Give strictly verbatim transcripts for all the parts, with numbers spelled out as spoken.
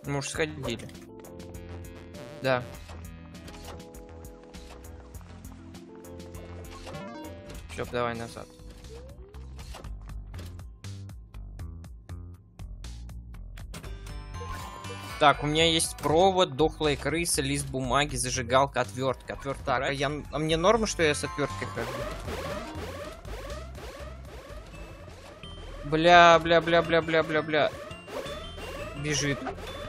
Мы уж сходили. Да. Все, давай назад. Так, у меня есть провод, дохлая крыса, лист бумаги, зажигалка, отвертка. Отвертка. Так, а, я, а мне норма, что я с отверткой хожу? Бля, бля, бля, бля, бля, бля, бля. Бежит.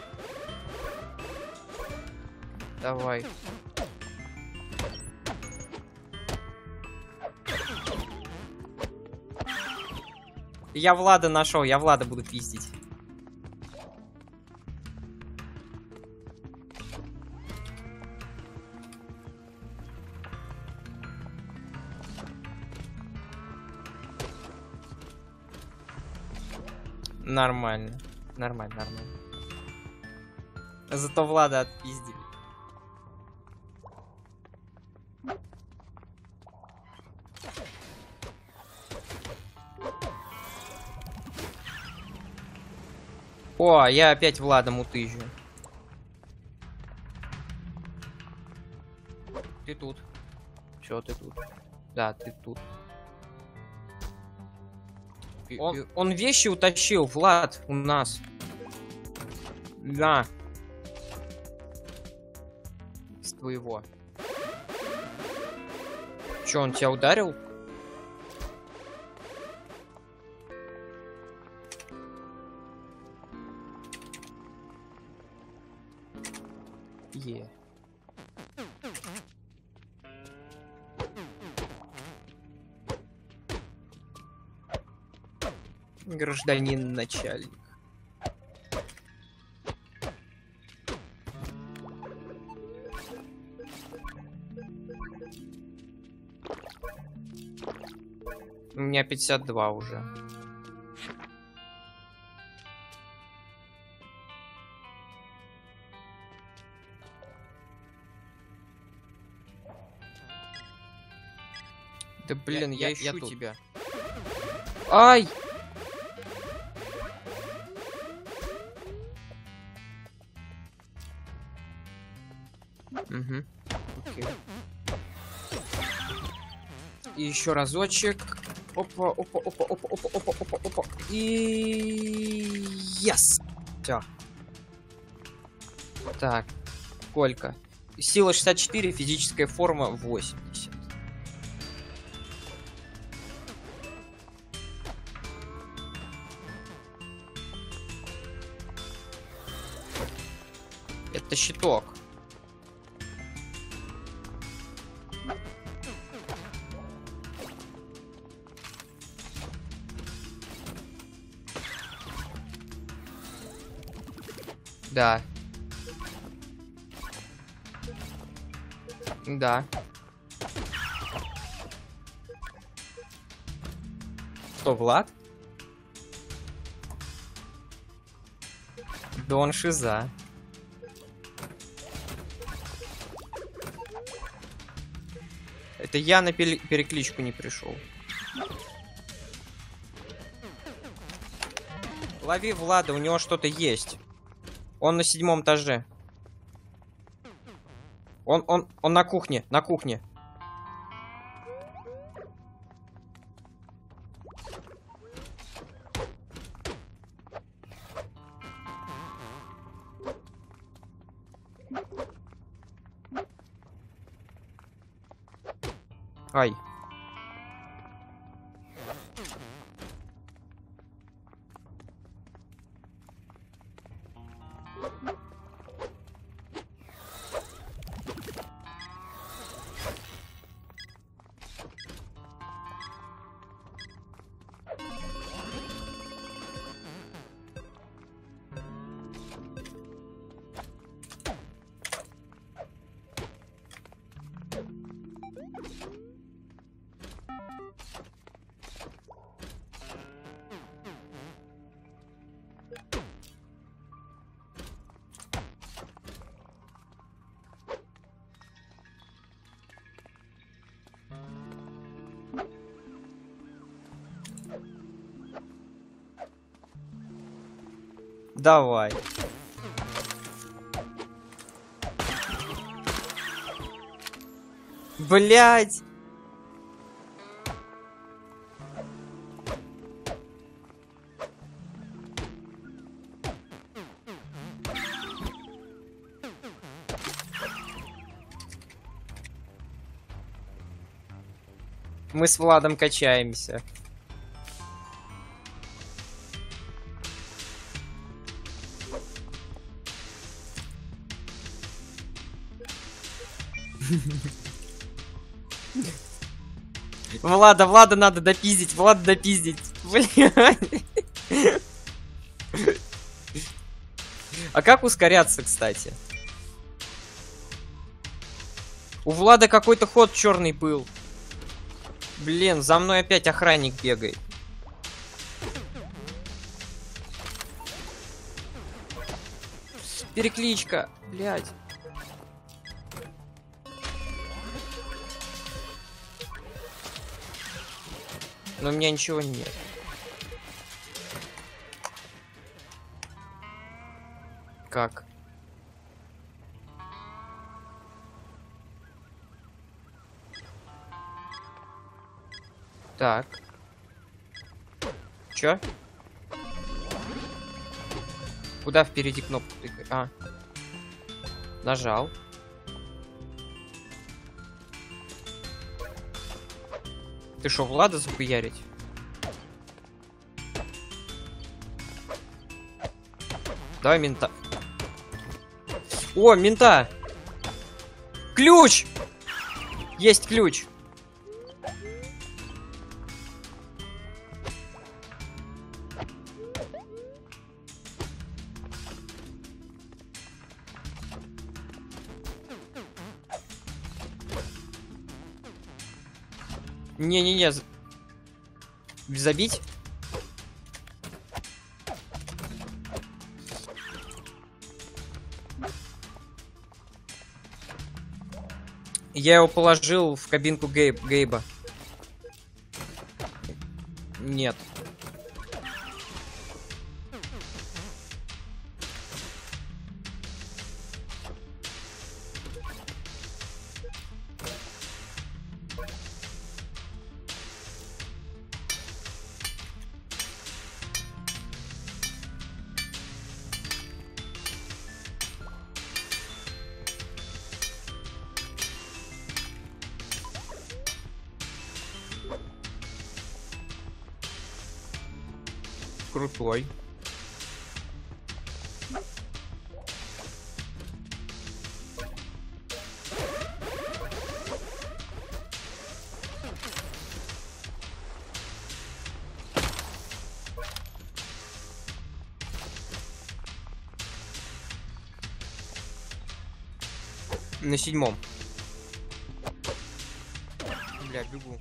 Давай. Я Влада нашел, я Влада буду пиздить. Нормально. Нормально, нормально. Зато Влада отпиздили. О, я опять Влада мутыжу. Ты тут. Чё ты тут? Да, ты тут. Он, он вещи утащил, Влад, у нас. Да. С твоего. Чё, он тебя ударил? Е. Гражданин начальник. У меня пятьдесят два уже. Да блин, я, я, я ищу я тебя. Ай! Угу. Окей. И еще разочек. Опа, опа, опа, опа, опа, опа, опа, опа. И yes. Все. Так. Сколько? Сила шестьдесят четыре, физическая форма восемьдесят. Это щиток. Да. Да. Что, Влад? Да он шиза. Это я на перекличку не пришел. Лови Влада, у него что-то есть. Он на седьмом этаже. Он, он, он на кухне, на кухне. Ай. Давай. Блять! Мы с Владом качаемся. Влада, Влада надо допиздить, Влада допиздить. Блядь. А как ускоряться, кстати? У Влада какой-то ход черный был. Блин, за мной опять охранник бегает. Перекличка, блядь. Но у меня ничего нет. Как? Так. Чё? Куда впереди кнопку тыкать? А. Нажал. Ты шо, Влада захуярить? Давай мента. О, мента! Ключ! Есть ключ! Не-не-не. Забить? Я его положил в кабинку Гейб, Гейба. Нет. Крутой. На седьмом. Бля, бегу.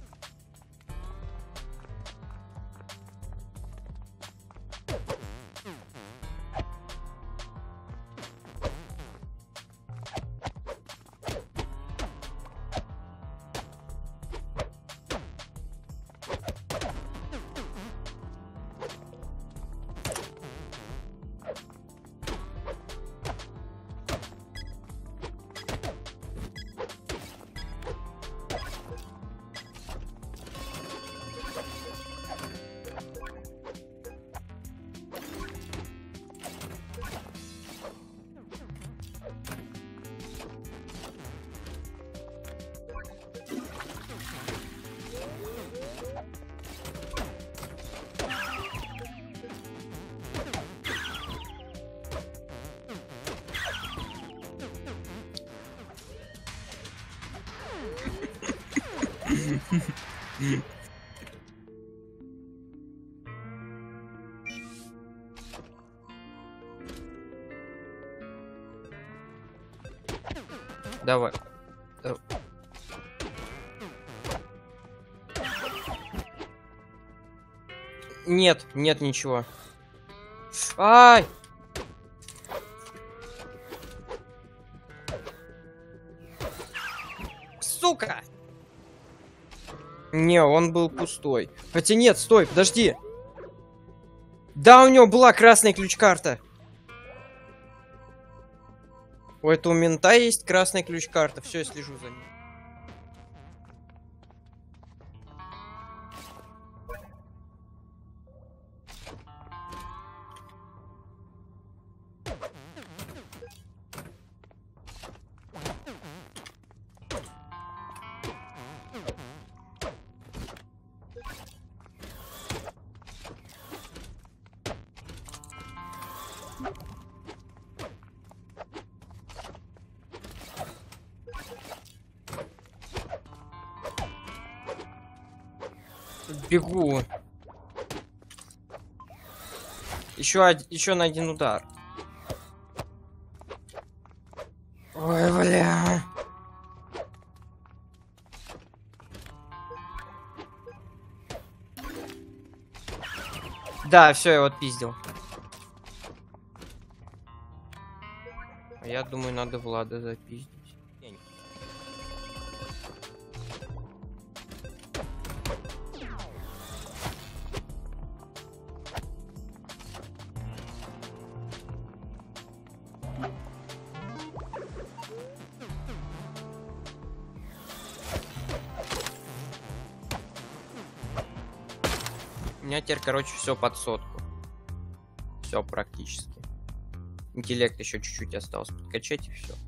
Давай. Нет, нет ничего. Ай! Сука! Не, он был пустой. Хотя нет, стой, подожди. Да, у него была красная ключ-карта. У этого мента есть красная ключ-карта. Все, я слежу за ним. Бегу. Еще, еще на один удар. Ой, бля. Да, все, я вот пиздил. Я думаю, надо Влада запиздить. У меня теперь, короче, все под сотку. Все практически. Интеллект еще чуть-чуть осталось подкачать и все.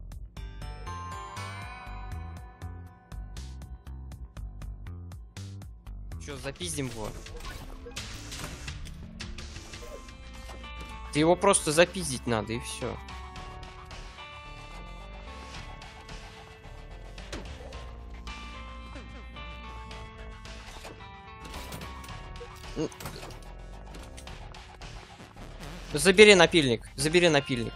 Че, запиздим его? Ты его просто запиздить надо и все. Забери напильник, забери напильник.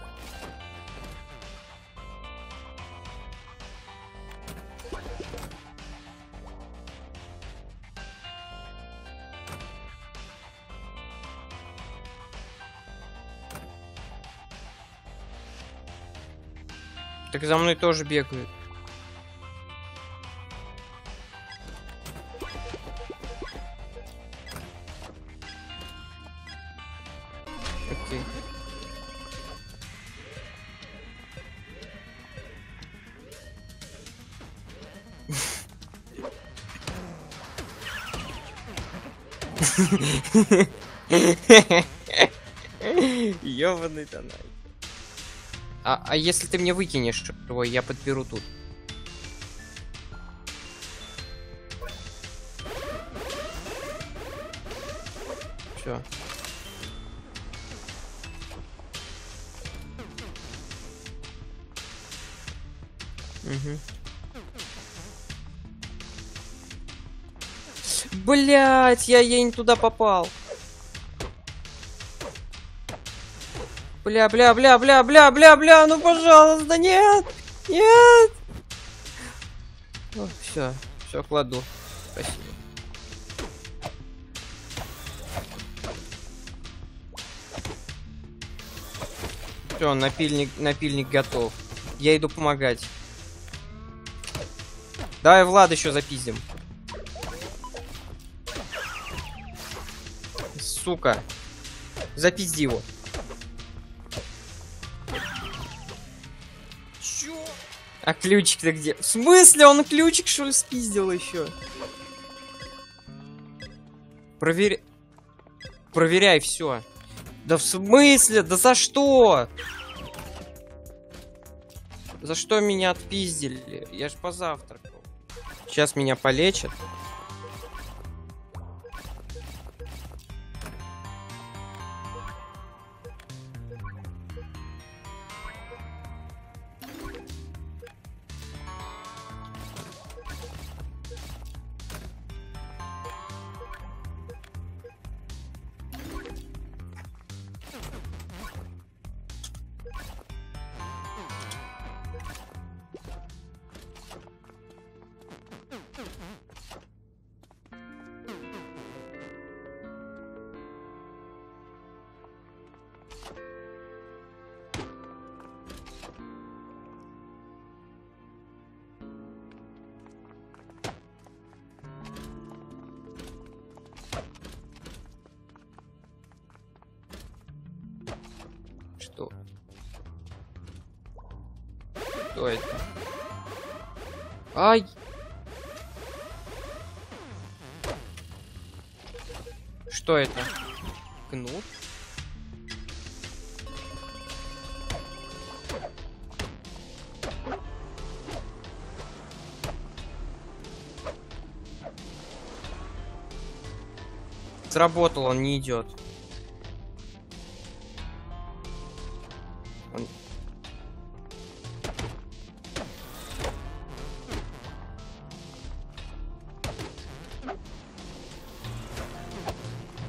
Так за мной тоже бегают. Окей. Ёбаный тонай. А, а если ты мне выкинешь его, я подберу тут. Все. Угу. Блять, я, я не туда попал. Бля, бля, бля, бля, бля, бля, бля, ну пожалуйста, нет, нет. Все, все, кладу. Спасибо. Все, напильник, напильник готов. Я иду помогать. Давай Влад еще запиздим. Сука. Запизди его. Чё? А ключик-то где? В смысле? Он ключик, что ли, спиздил еще? Проверь. Проверяй все. Да в смысле? Да за что? За что меня отпиздили? Я ж позавтракал. Сейчас меня полечат. Что? Что это? Ай! Что это? Кнут? Сработал, он не идет. Он...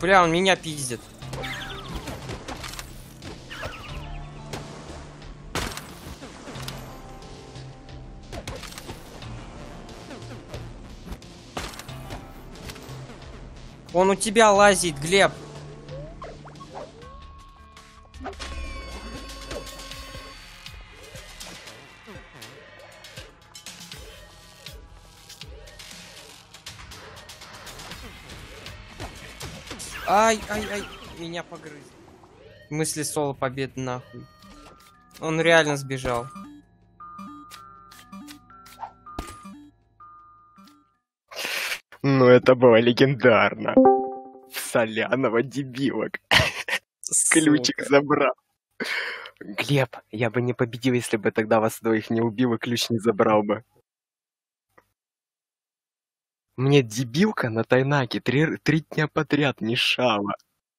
Бля, он меня пиздит. Он у тебя лазит, Глеб. Ай, ай, ай, меня погрыз. Мысли соло победы нахуй. Он реально сбежал. Ну, это было легендарно. Соляного дебилок. Ключик забрал. Глеб, я бы не победил, если бы тогда вас двоих не убил и ключ не забрал бы. Мне дебилка на тайнаке три, три дня подряд мешала.